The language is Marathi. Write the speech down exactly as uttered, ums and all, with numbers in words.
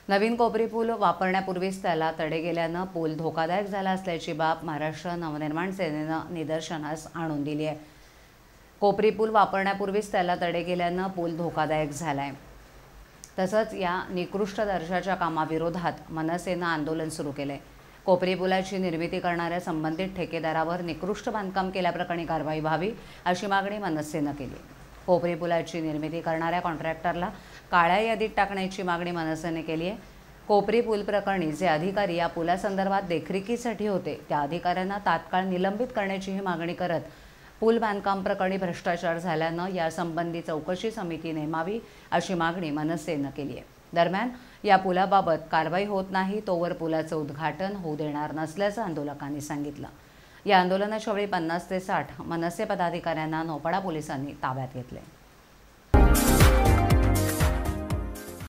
नवीन कोपरी पूल वापरण्यापूर्वीच त्याला तडे गेल्यानं पूल धोकादायक झाला असल्याची बाब महाराष्ट्र नवनिर्माण सेनेनं निदर्शनास आणून दिली आहे। कोपरी पूल वापरण्यापूर्वीच त्याला तडे गेल्यानं पूल धोकादायक झाला आहे। तसंच या निकृष्ट दर्जाच्या कामाविरोधात मनसेनं आंदोलन सुरू केले। कोपरी पुलाची निर्मिती करणाऱ्या संबंधित ठेकेदारावर निकृष्ट बांधकाम केल्याप्रकरणी कारवाई व्हावी अशी मागणी मनसेनं केली। कोपरी पुलाची निर्मिती करणाऱ्या कॉन्ट्रॅक्टरला काळ्या यादीत टाकण्याची मागणी मनसेने केली आहे। कोपरी पूल प्रकरणी जे अधिकारी या पुलासंदर्भात देखरेखीसाठी होते त्या अधिकाऱ्यांना तात्काळ निलंबित करण्याचीही मागणी करत पूल बांधकाम प्रकरणी भ्रष्टाचार झाल्यानं यासंबंधी चौकशी समिती नेमावी अशी मागणी मनसेनं केली आहे। दरम्यान या पुलाबाबत कारवाई होत नाही तोवर पुलाचं उद्घाटन होऊ देणार नसल्याचं आंदोलकांनी सांगितलं। या आंदोलनाच्या वेळी पन्नास ते साठ मनसे पदाधिकाऱ्यांना नौपाडा पोलिसांनी ताब्यात घेतले।